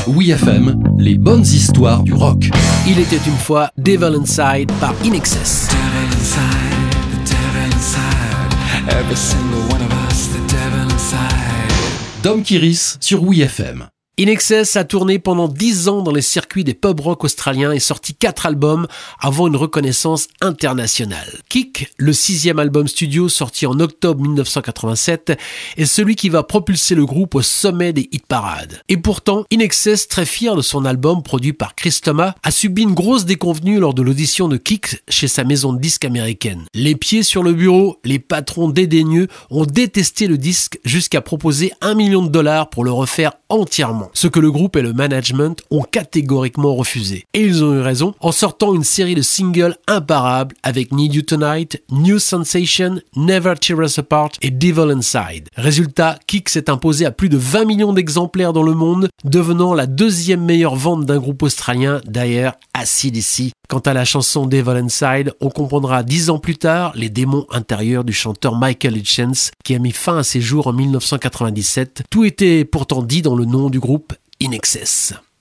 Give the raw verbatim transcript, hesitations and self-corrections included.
Oui F M, les bonnes histoires du rock. Il était une fois Devil Inside par In Excess. Devil inside, the devil inside. Every single one of us, the devil inside. Dom Kiris sur Oui F M. In Excess a tourné pendant dix ans dans les circuits des pub rock australiens et sorti quatre albums avant une reconnaissance internationale. Kick, le sixième album studio sorti en octobre mille neuf cent quatre-vingt-sept, est celui qui va propulser le groupe au sommet des hit-parades. Et pourtant, In Excess, très fier de son album produit par Chris Thomas, a subi une grosse déconvenue lors de l'audition de Kick chez sa maison de disques américaine. Les pieds sur le bureau, les patrons dédaigneux ont détesté le disque jusqu'à proposer un million de dollars pour le refaire entièrement. Ce que le groupe et le management ont catégoriquement refusé. Et ils ont eu raison en sortant une série de singles imparables avec Need You Tonight, New Sensation, Never Tear Us Apart et Devil Inside. Résultat, Kick s'est imposé à plus de vingt millions d'exemplaires dans le monde, devenant la deuxième meilleure vente d'un groupe australien, d'ailleurs A C D C. Quant à la chanson Devil Inside, on comprendra dix ans plus tard les démons intérieurs du chanteur Michael Hitchens qui a mis fin à ses jours en mille neuf cent quatre-vingt-dix-sept. Tout était pourtant dit dans le nom du groupe In Excess.